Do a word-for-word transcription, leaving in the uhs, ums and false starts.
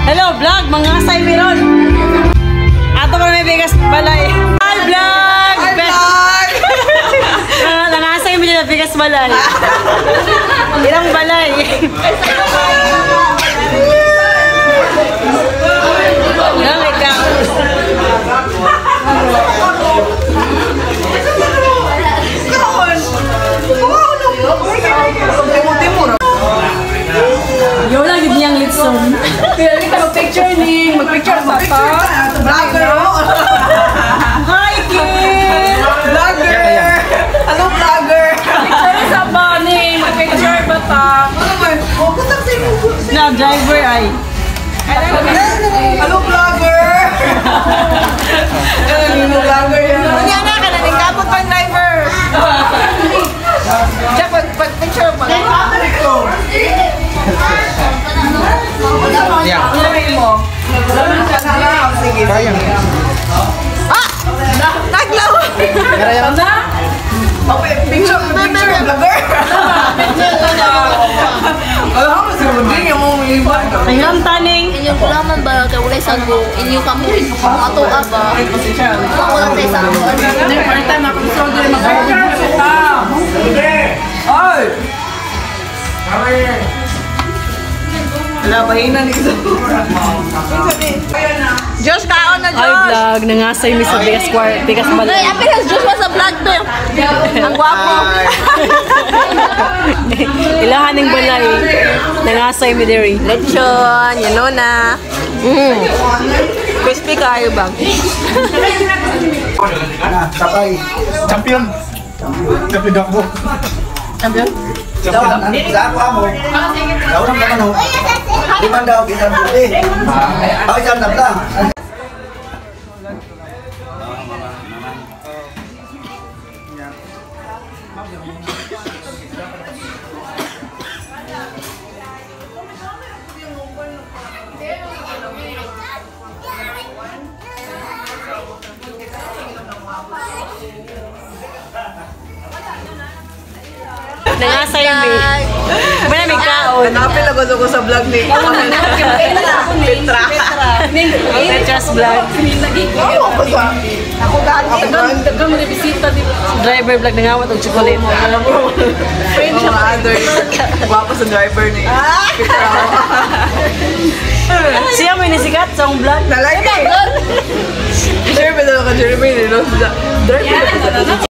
Hello vlog, mga kasay meron. Ato pa may bigas balay. Hi vlog! Hi vlog! Nangasay mo nila bigas balay. Ilang balay. Langit ka. Yo lang yun niyang litson. Kaya kita mag-picture ni, mag-picture sa ta. Vlogger! Hi kid! Vlogger! Hello vlogger! Picture sa bani, mag-picture ba ta? Ano ba? Oh, kutang sa'yo. Na driver ay. Hello vlogger! Hello vlogger yan. Yan na ka na, nagkapot pang driver. Diyan, pag-picture pa. Yeah. Ilagay mo. Sige. Kaya. Ah! Naglaw! Kaya na? Okay, picture, picture, vlogger! Alam mo, si Ruding, yung mga iba. Tingnan taning. Inyong kulaman ba kay wala sa go inyong kamuhin ato aba wala sa isa Next time ako gusto ko din mag-picture kita. Ay! Wala, mahina nito. Diyos, kaon na Hi Diyos! vlog, nangasay mi sa bigas kwart, bigas ay balay. appearance Joshua sa vlog to ang gwapo Ilahan ng balay. Nangasay mi diri. lechon yan na mm. crispy kayo bang Tapay. Champion. Champion ako. Champion? Daw, sa ako amo. Daw nang naman ho. Di man daw, bisan putih. Ay, saan na lang. Nangasay mi. Muna may kaon. Hanapin ako ko sa vlog ni Petra. Petra's vlog. Ako sa... Ako gano'n. Dagan mo na bisita dito. Driver vlog nangawat og chocolate. Alam mo. Friend siya. Mga others. Guwapo sa driver ni Petra. Siya mo inisikat sa akong vlog. Nalagi. Jeremy na ako, Jeremy. Driver.